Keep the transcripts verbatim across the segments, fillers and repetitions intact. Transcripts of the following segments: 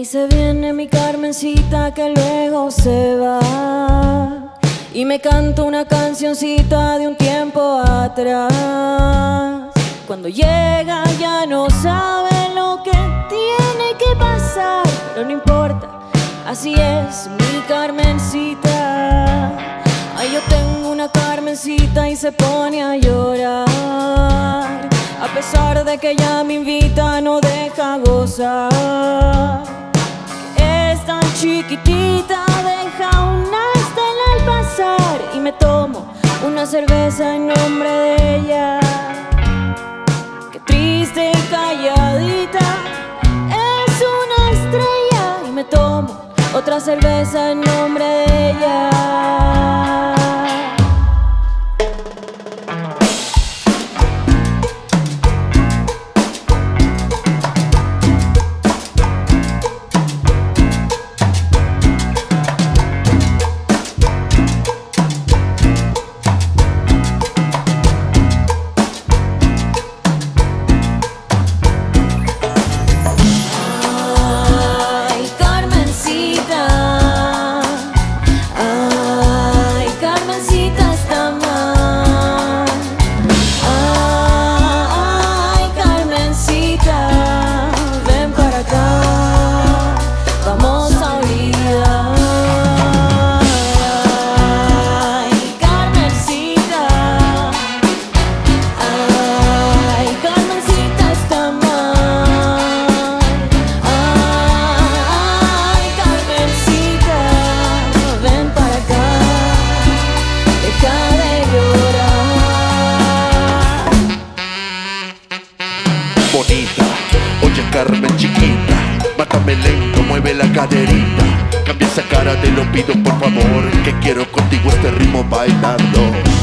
Y se viene mi Carmencita que luego se va y me canta una cancioncita de un tiempo atrás. Cuando llega ya no sabe lo que tiene que pasar, pero no importa, así es mi Carmencita. Ay, yo tengo una Carmencita y se pone a llorar. A pesar de que ella me invita, no deja gozar. Es tan chiquitita, deja una estela al pasar y me tomo una cerveza en nombre de ella. Qué triste y calladita, es una estrella y me tomo otra cerveza en nombre de ella. Carmen chiquita, mátame lento, mueve la caderita. Cambia esa cara, te lo pido por favor, que quiero contigo este ritmo bailando.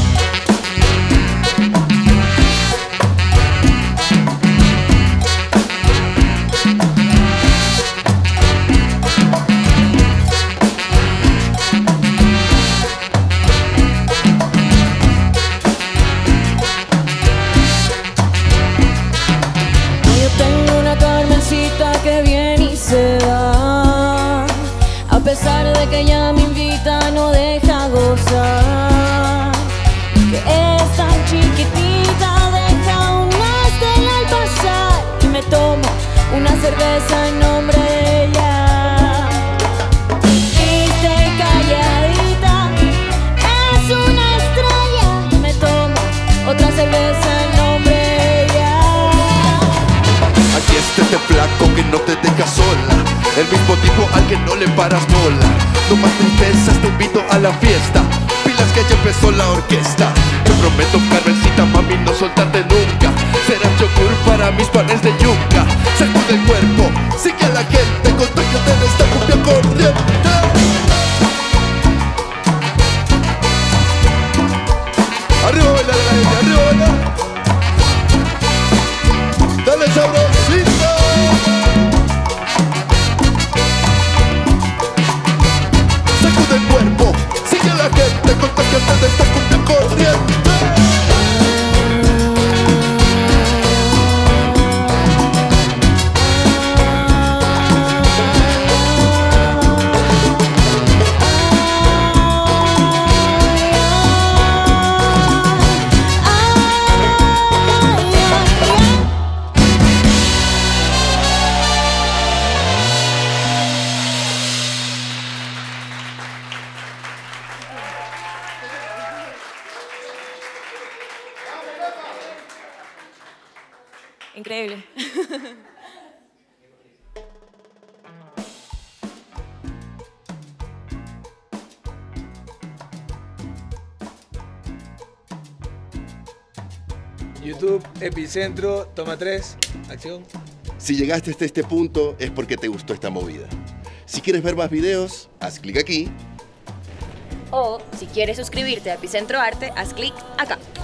Que viene y se va, a pesar de que ella me invita, no deja gozar. Que es tan chiquitita, deja una estela al pasar y me tomo una cerveza en nombre de ella. Triste y calladita, es una estrella y me tomo otra cerveza en nombre de ella. Aquí está este flaco que no te deja sola, el mismo tipo al que no le paras bola. No más tristezas, te invito a la fiesta, pilas que ya empezó la orquesta. Te prometo, Carmencita, mami, no soltarte nunca. Serás yogur para mis panes de yuca. Sacude el cuerpo, sigue a la gente, contágiate de esta cumbia corriente. Arriba baila la gente, arriba baila. Dale sabrosito. Sacude el cuerpo, sigue a la gente, contágiate de esta cumbia corriente. Increíble. YouTube, Epicentro, toma tres, acción. Si llegaste hasta este punto es porque te gustó esta movida. Si quieres ver más videos, haz clic aquí. O si quieres suscribirte a Epicentro Arte, haz clic acá.